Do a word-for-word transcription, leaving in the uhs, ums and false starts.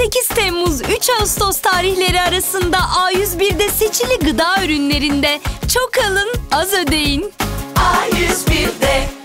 sekiz Temmuz üç Ağustos tarihleri arasında A yüz bir'de seçili gıda ürünlerinde çok alın, az ödeyin. A yüz bir'de